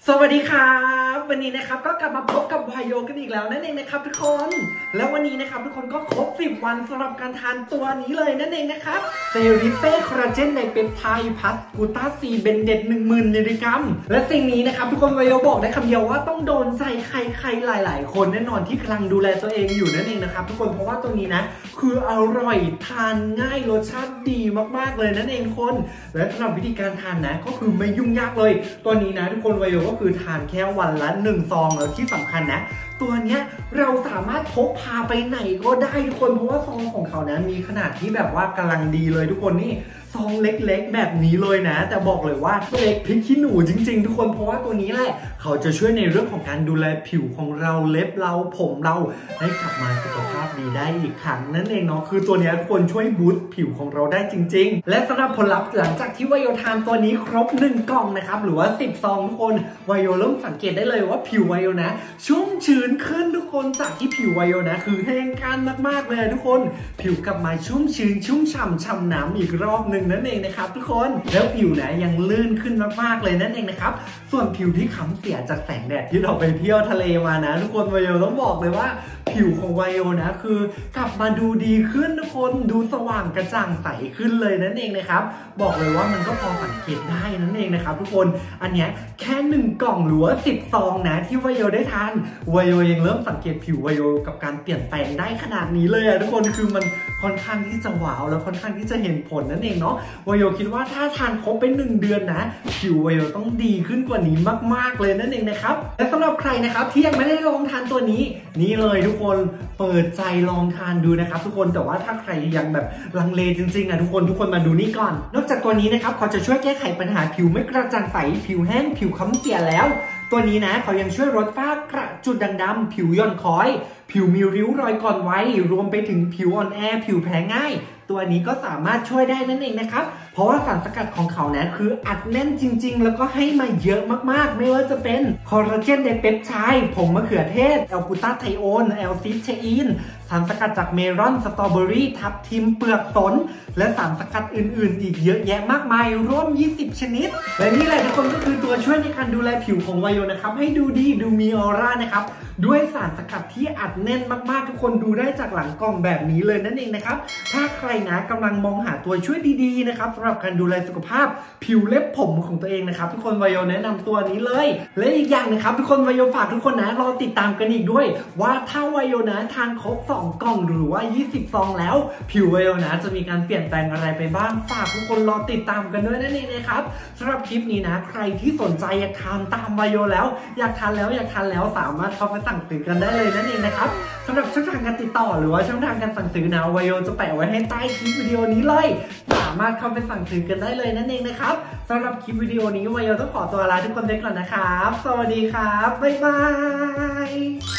สวัสดีครับวันนี้นะครับก็กลับมาพบกับวายโยกันอีกแล้วนั่นเองนะครับทุกคนแล้ววันนี้นะครับทุกคนก็ครบ10 วันสำหรับการทานตัวนี้เลยนั่นเองนะครับเซริเต้คอลลาเจนในเปปไทด์พัสกูตาซีเบนเดต 10,000 มิลลิกรัมและสิ่งนี้นะครับทุกคนวายโยบอกได้คำเดียวว่าต้องโดนใจใครหลายๆคนแน่นอนที่กำลังดูแลตัวเองอยู่นั่นเองนะครับทุกคนเพราะว่าตัวนี้นะคืออร่อยทานง่ายรสชาติดีมากๆเลยนั่นเองคนและสำหรับวิธีการทานนะก็คือไม่ยุ่งยากเลยตัวนี้นะทุกคนวายโยก็คือทานแค่วันละ1 ซองแล้วที่สำคัญนะตัวเนี้ยเราสามารถพกพาไปไหนก็ได้ทุกคนเพราะว่าซองของเขานะมีขนาดที่แบบว่ากำลังดีเลยทุกคนนี่ซองเล็กๆแบบนี้เลยนะแต่บอกเลยว่าเล็กพริกขี้หนูจริงๆทุกคนเพราะว่าตัวนี้แหละเขาจะช่วยในเรื่องของการดูแลผิวของเราเล็บเราผมเราให้กลับมาสุขภาพดีได้อีกครั้งนั่นเองเนาะคือตัวนี้ทุกคนช่วยบูสต์ผิวของเราได้จริงๆและสำหรับผลลัพธ์หลังจากที่วายโยทานตัวนี้ครบ1 กล่องนะครับหรือว่า10 ซองทุกคนวายโยเริ่มสังเกตได้เลยว่าผิววายโยนะชุ่มชื้นขึ้นทุกคนจากที่ผิววายโยนะคือแห้งกร้านมากๆเลยทุกคนผิวกลับมาชุ่มชื้นชุ่มฉ่ำน้ำอีกรอบหนึ่งนั่นเองนะครับทุกคนแล้วผิวนะยังลื่นขึ้นมากๆเลยนั่นเองนะครับส่วนผิวที่ค้ำเสียจากแสงแดดที่เราไปเที่ยวทะเลมานะทุกคนวายโยต้องบอกเลยว่าผิวของวายโยนะคือกลับมาดูดีขึ้นทุกคนดูสว่างกระจ่างใสขึ้นเลยนั่นเองนะครับบอกเลยว่ามันก็พอสังเกตได้นั่นเองนะครับทุกคนอันนี้แค่1 กล่องหรือว่า10 ซองนะที่วายโยได้ทานวายโยยังเริ่มสังเกตผิววายโยกับการเปลี่ยนแปลงได้ขนาดนี้เลยอะทุกคนคือมันค่อนข้างที่จะว้าวแล้วค่อนข้างที่จะเห็นผลนั่นเองเนาะวายโยคิดว่าถ้าทานครบไป1 เดือนนะผิววายโยต้องดีขึ้นกว่านี้มากๆเลยนั่นเองนะครับและสำหรับใครนะครับที่ยังไม่ได้ลองทานตัวนี้นี่เลยทุกคนเปิดใจลองทานดูนะครับทุกคนแต่ว่าถ้าใครยังแบบลังเลจริงๆทุกคนมาดูนี่ก่อนนอกจากตัวนี้นะครับเขาจะช่วยแก้ไขปัญหาผิวไม่กระจ่างใสผิวแห้งผิวค้ำเสียแล้วตัวนี้นะเขายังช่วยลดฝ้ากระจุดด่างดำผิวหย่อนคล้อยผิวมีริ้วรอยก่อนวัยรวมไปถึงผิวอ่อนแอผิวแพ้ง่ายตัวนี้ก็สามารถช่วยได้นั่นเองนะครับเพราะว่าสารสกัดของเขานะคืออัดแน่นจริงๆแล้วก็ให้มาเยอะมากๆไม่ว่าจะเป็นคอลลาเจนในเปปไทด์ผงมะเขือเทศแอลกูตาไทโอนแอลซิเทอีนสารสกัดจากเมลอนสตรอเบอรี่ทับทิมเปลือกสนและสารสกัดอื่นๆอีกเยอะแยะมากมายร่วม20 ชนิดและนี่แหละทุกคนก็คือตัวช่วยในการดูแลผิวของวายโยนะครับให้ดูดีดูมีออร่านะครับด้วยสารสกัดที่อัดแน่นมากๆทุกคนดูได้จากหลังกล่องแบบนี้เลยนั่นเองนะครับถ้าใครนะกำลังมองหาตัวช่วยดีๆนะครับสำหรับการดูแลสุขภาพผิวเล็บผมของตัวเองนะครับทุกคนวายโยแนะนำตัวนี้เลยและอีกอย่างนะครับทุกคนวายโยฝากทุกคนนะรอติดตามกันอีกด้วยว่าถ้าวายโยนะทานครบ2 กล่องหรือว่า20 ซองแล้วผิววายโยนะจะมีการเปลี่ยนแปลงอะไรไปบ้างฝากทุกคนรอติดตามกันด้วยนั่นเองนะครับสำหรับคลิปนี้นะใครที่สนใจอยากทานตามวายโยแล้วอยากทานแล้วสามารถเข้าไปสั่งซื้อกันได้เลยนั่นเองนะครับสำหรับช่องทางการติดต่อหรือว่าช่องทางการสั่งซื้อนะวายโยจะแปะไว้ให้ใต้คลิปวิดีโอนี้เลยสามารถเข้าไปสั่งซื้อกันได้เลยนั่นเองนะครับสำหรับคลิปวิดีโอนี้วายโยต้องขอตัวลาทุกคนไปก่อนนะครับสวัสดีครับบ๊ายบาย